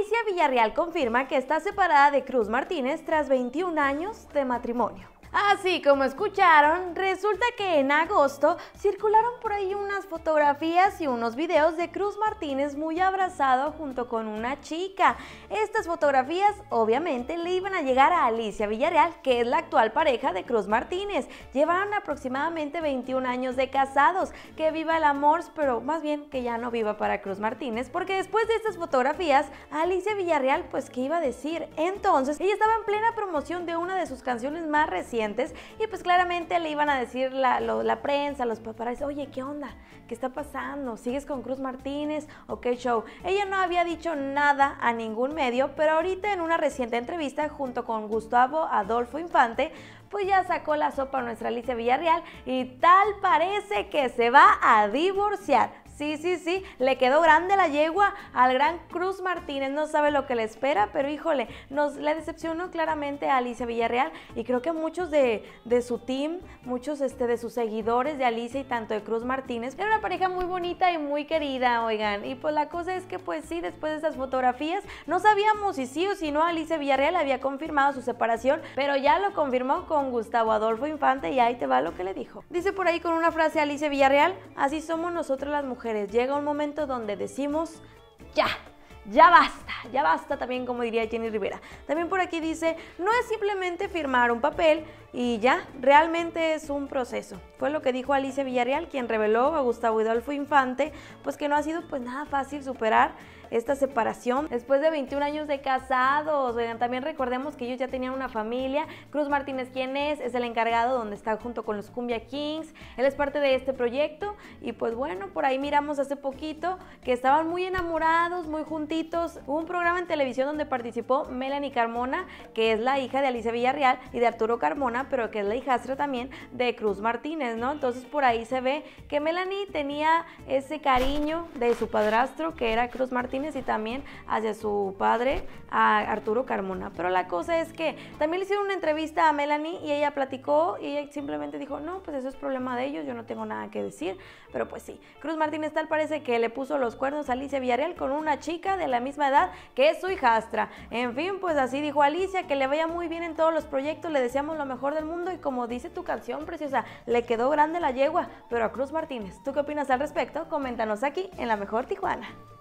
Alicia Villarreal confirma que está separada de Cruz Martínez tras 21 años de matrimonio. Así como escucharon, resulta que en agosto circularon por ahí unas fotografías y unos videos de Cruz Martínez muy abrazado junto con una chica. Estas fotografías obviamente le iban a llegar a Alicia Villarreal, que es la actual pareja de Cruz Martínez. Llevaron aproximadamente 21 años de casados. Que viva el amor, pero más bien que ya no viva para Cruz Martínez, porque después de estas fotografías, Alicia Villarreal, pues, ¿qué iba a decir? Entonces, ella estaba en plena promoción de una de sus canciones más recientes y pues claramente le iban a decir la prensa, los paparazzi, oye, ¿qué onda? ¿Qué está pasando? ¿Sigues con Cruz Martínez? ¿O qué show? Ella no había dicho nada a ningún medio, pero ahorita en una reciente entrevista junto con Gustavo Adolfo Infante, pues ya sacó la sopa a nuestra Alicia Villarreal y tal parece que se va a divorciar. Sí, le quedó grande la yegua al gran Cruz Martínez, no sabe lo que le espera, pero híjole, le decepcionó claramente a Alicia Villarreal y creo que muchos de su team, muchos de sus seguidores de Alicia y tanto de Cruz Martínez, era una pareja muy bonita y muy querida, oigan, y pues la cosa es que pues sí, después de esas fotografías, no sabíamos si sí o si no Alicia Villarreal había confirmado su separación, pero ya lo confirmó con Gustavo Adolfo Infante y ahí te va lo que le dijo. Dice por ahí con una frase Alicia Villarreal, así somos nosotros las mujeres. Llega un momento donde decimos, ya basta también, como diría Jenny Rivera. También por aquí dice, no es simplemente firmar un papel y ya, realmente es un proceso. Fue lo que dijo Alicia Villarreal, quien reveló a Gustavo Adolfo Infante, pues que no ha sido pues nada fácil superar esta separación después de 21 años de casados. Oigan, también recordemos que ellos ya tenían una familia. Cruz Martínez, ¿quién es? Es el encargado donde está junto con los Cumbia Kings. Él es parte de este proyecto y pues bueno, por ahí miramos hace poquito que estaban muy enamorados, muy juntitos. Hubo un programa en televisión donde participó Melanie Carmona, que es la hija de Alicia Villarreal y de Arturo Carmona, pero que es la hijastra también de Cruz Martínez, ¿no? Entonces por ahí se ve que Melanie tenía ese cariño de su padrastro, que era Cruz Martínez, y también hacia su padre, a Arturo Carmona. Pero la cosa es que también le hicieron una entrevista a Melanie y ella platicó y ella simplemente dijo, no, pues eso es problema de ellos, yo no tengo nada que decir. Pero pues sí, Cruz Martínez tal parece que le puso los cuernos a Alicia Villarreal con una chica de la misma edad que es su hijastra. En fin, pues así dijo Alicia, que le vaya muy bien en todos los proyectos, le deseamos lo mejor del mundo y como dice tu canción preciosa, le quedó grande la yegua, pero a Cruz Martínez. ¿Tú qué opinas al respecto? Coméntanos aquí en La Mejor Tijuana.